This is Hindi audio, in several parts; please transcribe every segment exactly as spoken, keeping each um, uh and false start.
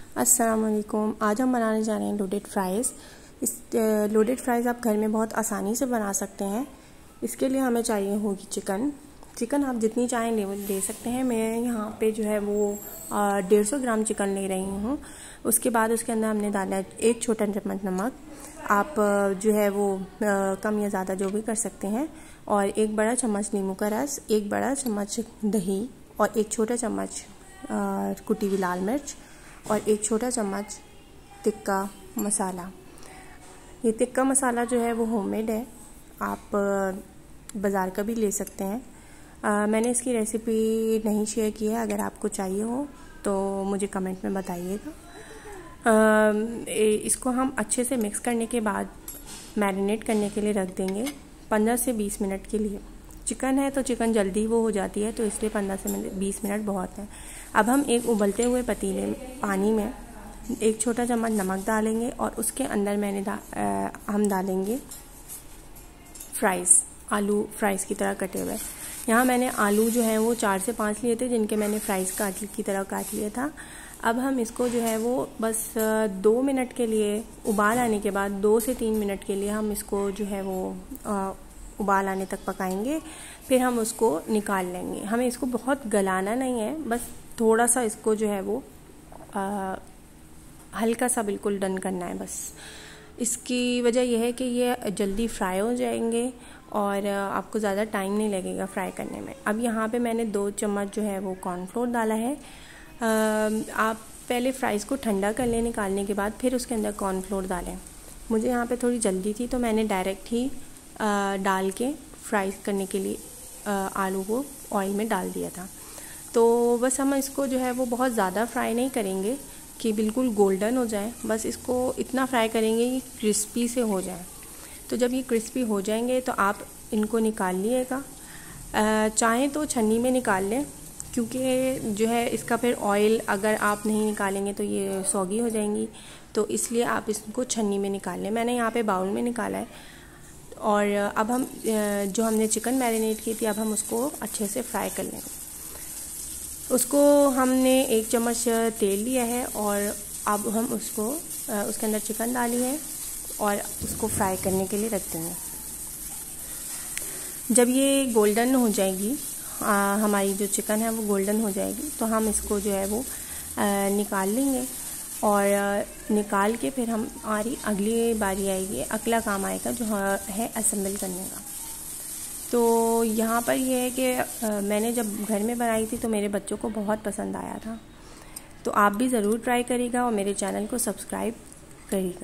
अस्सलाम वालेकुम। आज हम बनाने जा रहे हैं लोडेड फ्राइज़। इस लोडेड फ्राइज़ आप घर में बहुत आसानी से बना सकते हैं। इसके लिए हमें चाहिए होगी चिकन। चिकन आप जितनी चाहें ले ले सकते हैं। मैं यहाँ पे जो है वो डेढ़ सौ ग्राम चिकन ले रही हूँ। उसके बाद उसके अंदर हमने डाला है एक छोटा चम्मच नमक। आप जो है वो आ, कम या ज़्यादा जो भी कर सकते हैं। और एक बड़ा चम्मच नींबू का रस, एक बड़ा चम्मच दही और एक छोटा चम्मच कुटी हुई लाल मिर्च और एक छोटा चम्मच टिक्का मसाला। ये टिक्का मसाला जो है वो होममेड है, आप बाज़ार का भी ले सकते हैं। आ, मैंने इसकी रेसिपी नहीं शेयर की है, अगर आपको चाहिए हो तो मुझे कमेंट में बताइएगा। इसको हम अच्छे से मिक्स करने के बाद मैरिनेट करने के लिए रख देंगे पंद्रह से बीस मिनट के लिए। चिकन है तो चिकन जल्दी वो हो जाती है, तो इसलिए पंद्रह से बीस मिनट बहुत है। अब हम एक उबलते हुए पतीले पानी में एक छोटा चम्मच नमक डालेंगे और उसके अंदर मैंने दा, आ, हम डालेंगे फ्राइज़, आलू फ्राइज़ की तरह कटे हुए। यहाँ मैंने आलू जो है वो चार से पाँच लिए थे, जिनके मैंने फ्राइज़ काट की तरह काट लिया था। अब हम इसको जो है वो बस दो मिनट के लिए, उबाल आने के बाद दो से तीन मिनट के लिए हम इसको जो है वो आ, उबाल आने तक पकाएंगे। फिर हम उसको निकाल लेंगे। हमें इसको बहुत गलाना नहीं है, बस थोड़ा सा इसको जो है वो आ, हल्का सा बिल्कुल डन करना है बस। इसकी वजह यह है कि ये जल्दी फ्राई हो जाएंगे और आपको ज़्यादा टाइम नहीं लगेगा फ्राई करने में। अब यहाँ पे मैंने दो चम्मच जो है वो कॉर्नफ्लोर डाला है। आ, आप पहले फ्राइज़ को ठंडा कर लें निकालने के बाद, फिर उसके अंदर कॉर्नफ्लोर डालें। मुझे यहाँ पे थोड़ी जल्दी थी तो मैंने डायरेक्ट ही आ, डाल के फ्राई करने के लिए आ, आलू को ऑयल में डाल दिया था। तो बस हम इसको जो है वो बहुत ज़्यादा फ्राई नहीं करेंगे कि बिल्कुल गोल्डन हो जाए, बस इसको इतना फ्राई करेंगे कि क्रिस्पी से हो जाए। तो जब ये क्रिस्पी हो जाएंगे तो आप इनको निकाल लीजिएगा। चाहें तो छन्नी में निकाल लें, क्योंकि जो है इसका फिर ऑयल अगर आप नहीं निकालेंगे तो ये सौगी हो जाएंगी, तो इसलिए आप इसको छन्नी में निकाल लें। मैंने यहाँ पे बाउल में निकाला है। और अब हम जो हमने चिकन मैरिनेट की थी, अब हम उसको अच्छे से फ्राई कर लेंगे। उसको हमने एक चम्मच तेल लिया है और अब हम उसको उसके अंदर चिकन डाली है और उसको फ्राई करने के लिए रख देंगे। जब ये गोल्डन हो जाएगी, आ, हमारी जो चिकन है वो गोल्डन हो जाएगी, तो हम इसको जो है वो आ, निकाल लेंगे। और निकाल के फिर हम हमारी अगली बारी आएगी, अगला काम आएगा जो है असेंबल करने का। तो यहाँ पर ये है कि मैंने जब घर में बनाई थी तो मेरे बच्चों को बहुत पसंद आया था, तो आप भी ज़रूर ट्राई करिएगा और मेरे चैनल को सब्सक्राइब करिएगा।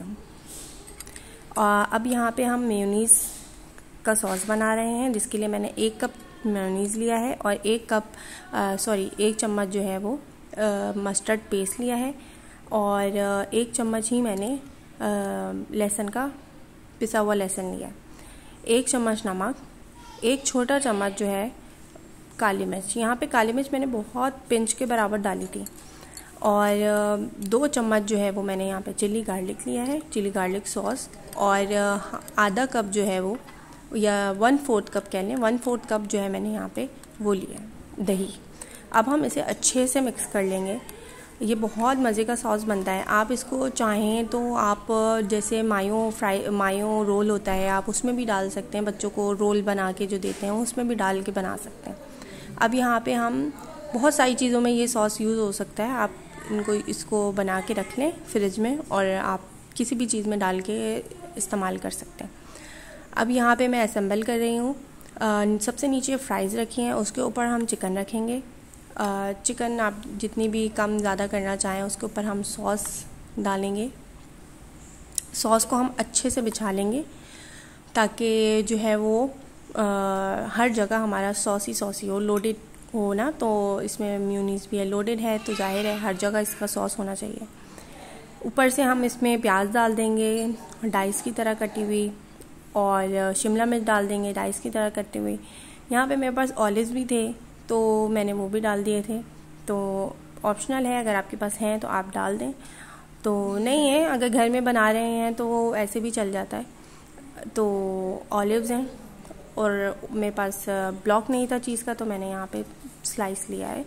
अब यहाँ पे हम मेयोनीज़ का सॉस बना रहे हैं, जिसके लिए मैंने एक कप मेयोनीज़ लिया है और एक कप सॉरी एक चम्मच जो है वो मस्टर्ड पेस्ट लिया है और एक चम्मच ही मैंने लहसुन का पिसा हुआ लहसुन लिया, एक चम्मच नमक, एक छोटा चम्मच जो है काली मिर्च। यहाँ पे काली मिर्च मैंने बहुत पिंच के बराबर डाली थी। और दो चम्मच जो है वो मैंने यहाँ पे चिली गार्लिक लिया है, चिली गार्लिक सॉस। और आधा कप जो है वो, या वन फोर्थ कप कह लें, वन फोर्थ कप जो है मैंने यहाँ पे वो लिया है दही। अब हम इसे अच्छे से मिक्स कर लेंगे। ये बहुत मज़े का सॉस बनता है। आप इसको चाहें तो आप जैसे मायो फ्राई मायो रोल होता है, आप उसमें भी डाल सकते हैं। बच्चों को रोल बना के जो देते हैं उसमें भी डाल के बना सकते हैं। अब यहाँ पे हम बहुत सारी चीज़ों में ये सॉस यूज़ हो सकता है। आप इनको इसको बना के रख लें फ्रिज में और आप किसी भी चीज़ में डाल के इस्तेमाल कर सकते हैं। अब यहाँ पे मैं असेंबल कर रही हूँ। सबसे नीचे फ्राइज़ रखी हैं, उसके ऊपर हम चिकन रखेंगे। चिकन आप जितनी भी कम ज़्यादा करना चाहें, उसके ऊपर हम सॉस डालेंगे। सॉस को हम अच्छे से बिछा लेंगे ताकि जो है वो आ, हर जगह हमारा सॉस ही सॉस ही हो, लोडेड हो ना। तो इसमें मेयोनीज़ भी है, लोडेड है तो जाहिर है हर जगह इसका सॉस होना चाहिए। ऊपर से हम इसमें प्याज डाल देंगे डाइस की तरह कटी हुई, और शिमला मिर्च डाल देंगे डाइस की तरह कटी हुई। यहाँ पे मेरे पास ऑलिव्स भी थे तो मैंने वो भी डाल दिए थे। तो ऑप्शनल है, अगर आपके पास हैं तो आप डाल दें, तो नहीं है अगर घर में बना रहे हैं तो वो ऐसे भी चल जाता है। तो ऑलिव्स हैं और मेरे पास ब्लॉक नहीं था चीज़ का, तो मैंने यहाँ पे स्लाइस लिया है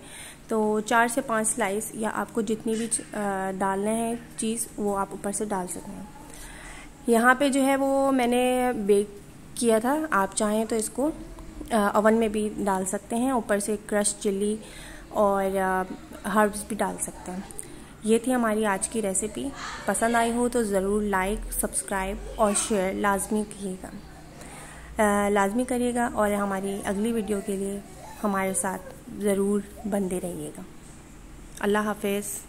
तो चार से पाँच स्लाइस या आपको जितनी भी डालना है चीज़ वो आप ऊपर से डाल सकते हैं। यहाँ पे जो है वो मैंने बेक किया था, आप चाहें तो इसको ओवन में भी डाल सकते हैं, ऊपर से क्रश चिल्ली और हर्ब्स भी डाल सकते हैं। ये थी हमारी आज की रेसिपी। पसंद आई हो तो ज़रूर लाइक, सब्सक्राइब और शेयर लाजमी कीजिएगा, लाजमी करिएगा और हमारी अगली वीडियो के लिए हमारे साथ ज़रूर बने रहिएगा। अल्लाह हाफ़िज़।